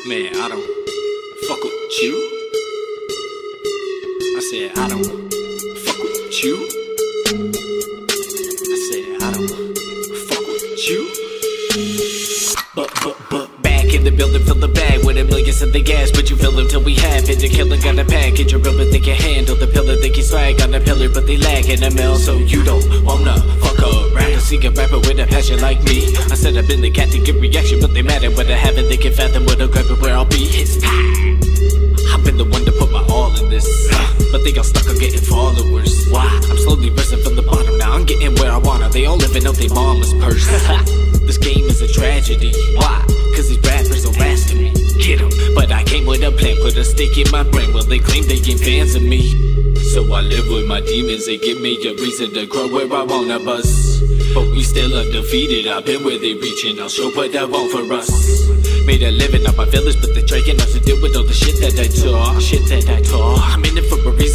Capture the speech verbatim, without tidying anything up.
Man, I don't fuck with you. I said I don't fuck with you. I said I don't fuck with you. But, but, but back in the building, fill the bag with a million of the gas. But you fill them till we have it. The killer got a package. Your brother think you handle the pillar, think you swag on the pillar, but they lack in the mill. So you don't wanna fuck around. See a rapper with a passion like me. I said I've been the cat to get reaction, but they mad at what I haven't. They can fathom what I'll grab it where I'll be. It's time. I've been the one to put my all in this, but they got stuck on getting followers. Why? I'm slowly rising from the bottom. Now I'm getting where I wanna. They all living out their mama's purse. This game is a tragedy. Why? Cause these rappers don't last to me. Get 'em. But I came with a plan, put a stick in my brain. Well, they claim they ain't fans of me, so I live with my demons. They give me a reason to grow where I wanna bust. But we still undefeated. I've been where they reaching. I'll show what I want for us. Made a living off my village, but they're trying not to deal with all the shit that I talk. Shit that I talk. I'm in it for a reason.